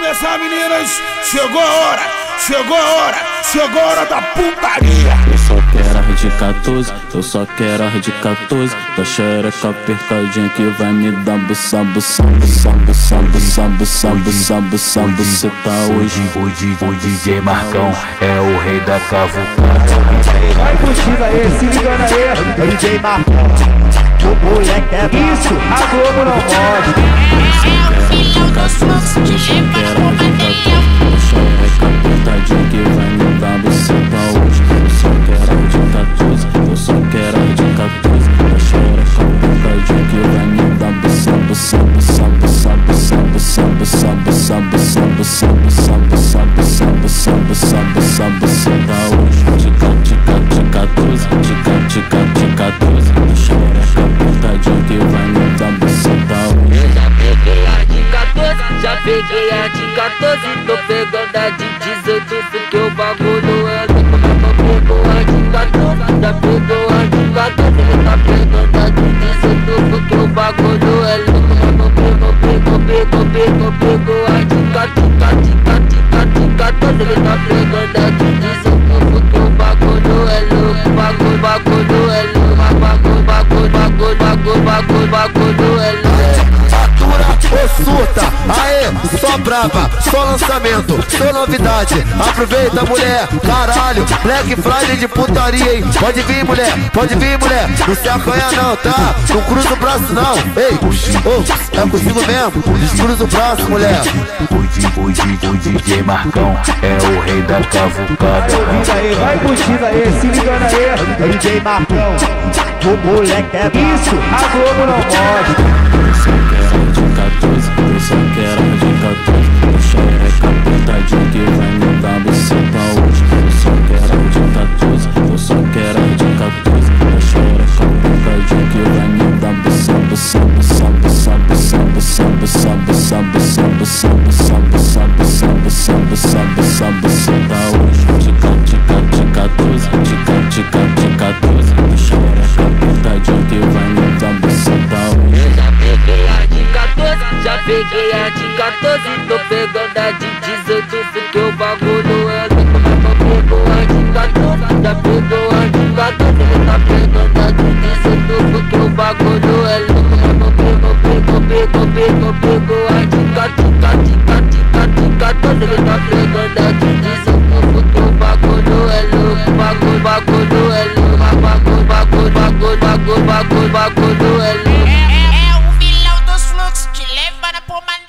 começar, meninas. Chegou a hora, chegou a hora, chegou a hora da putaria. Eu só quero ar de 14, eu só quero ar de 14. Da xereca apertadinha que vai me dar buçã, buçã, buçã, buçã, buçã, buçã, buçã, buçã, buçã. Tá hoje O DJ Marcão é o rei da cavucada. Vai curtindo aí, se ligando aí, é o DJ Marcão. O moleque é isso, a Globo não pode. É o filhão dos fluxos, te leva pro bateria. xereca apertadinha que vai me dar buçã. Tá hoje eu só quero ar de 14, eu só quero ar de 14. Da xereca apertadinha que vai me dar buçã, buçã, buçã, buçã, buçã, buçã, buçã, buçã, buçã, buçã, buçã, buçã, buçã, buçã, buçã, buçã, buçã. Tá hoje de 14, de 14. Da xereca apertadinha que vai me dar buçã. Tá hoje. Eu já peguei a de 14, tô pegando a de 18, porque o bagulho é louco. Mas pegou a de 14, já pegou a de 14, ele tá pegando a de 18, porque o bagulho é louco. Mas pegou a de 14, ele tá pegando a de 18, porque o bagulho é louco. Bagulho é louco, bagulho é louco. Ô surta, aê, só brava, só lançamento, só novidade. Aproveita, mulher, caralho, Black Friday de putaria, hein? Pode vir, mulher, não se acanha não, tá? Não cruza o braço não, ei, é consigo mesmo, descruza o braço, mulher. O DJ Marcão é o rei da cavucada. Vai curtindo aí, se ligando aí, é o DJ Marcão. O moleque é isso, a Globo não pode. Eu só quero ar de 14, da xereca apertadinha que vai me dar buçã. Tá hoje eu só quero ar de 14, eu só quero ar de 14. Da xereca apertadinha que vai me dar buçã, buçã, buçã, buçã, buçã, buçã, buçã, buçã, buçã, buçã, buçã, buçã, buçã, buçã, buçã, buçã, buçã. Tá hoje de 14, de 14. Da xereca apertadinha que vai me dar buçã. Tá hoje. Já peguei a de 14, tô pegando a de 18, porque o bagulho é louco. Mas pegou a de 14, já pegou a de 14, ele tá pegando a de 18, porque o bagulho é louco. Mas pegou a de 14, ele tá pegando a de 18, porque o bagulho é louco. Bagulho é louco, bagulho é louco. É o vilão dos fluxos, te leva pro bateria.